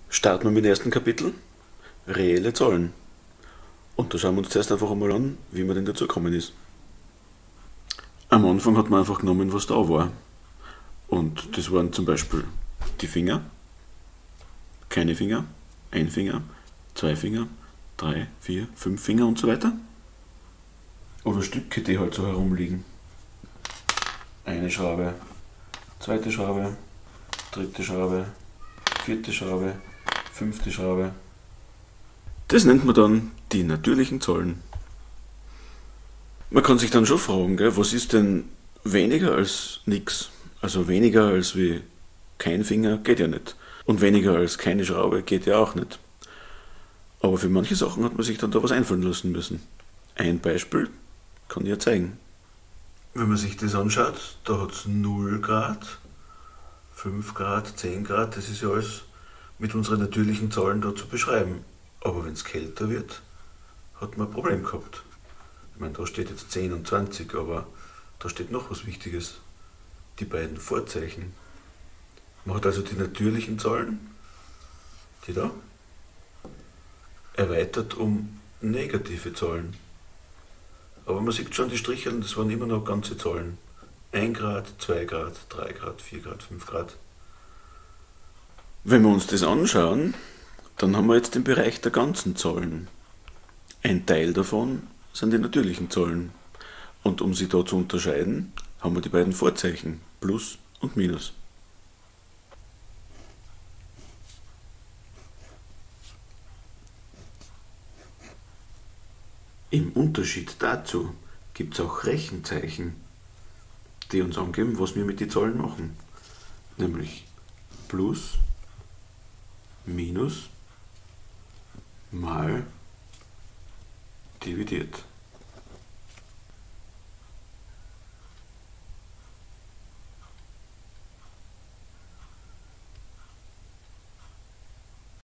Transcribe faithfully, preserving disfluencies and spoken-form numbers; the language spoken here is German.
Starten wir mit dem ersten Kapitel, reelle Zahlen. Und da schauen wir uns zuerst einfach einmal an, wie man denn dazu gekommen ist. Am Anfang hat man einfach genommen, was da war. Und das waren zum Beispiel die Finger, keine Finger, ein Finger, zwei Finger, drei, vier, fünf Finger und so weiter. Oder Stücke, die halt so herumliegen. Eine Schraube, zweite Schraube, dritte Schraube, vierte Schraube, fünfte Schraube. Das nennt man dann die natürlichen Zahlen. Man kann sich dann schon fragen, gell, was ist denn weniger als nichts? Also weniger als wie kein Finger geht ja nicht. Und weniger als keine Schraube geht ja auch nicht. Aber für manche Sachen hat man sich dann da was einfallen lassen müssen. Ein Beispiel kann ich ja zeigen. Wenn man sich das anschaut, da hat es null Grad, fünf Grad, zehn Grad, das ist ja alles mit unseren natürlichen Zahlen da zu beschreiben. Aber wenn es kälter wird, hat man ein Problem gehabt. Ich meine, da steht jetzt zehn und zwanzig, aber da steht noch was Wichtiges. Die beiden Vorzeichen. Man hat also die natürlichen Zahlen, die da, erweitert um negative Zahlen. Aber man sieht schon, die Stricheln, das waren immer noch ganze Zahlen. ein Grad, zwei Grad, drei Grad, vier Grad, fünf Grad. Wenn wir uns das anschauen, dann haben wir jetzt den Bereich der ganzen Zahlen. Ein Teil davon sind die natürlichen Zahlen. Und um sie da zu unterscheiden, haben wir die beiden Vorzeichen, Plus und Minus. Im Unterschied dazu gibt es auch Rechenzeichen, die uns angeben, was wir mit den Zahlen machen. Nämlich Plus, Minus, mal dividiert.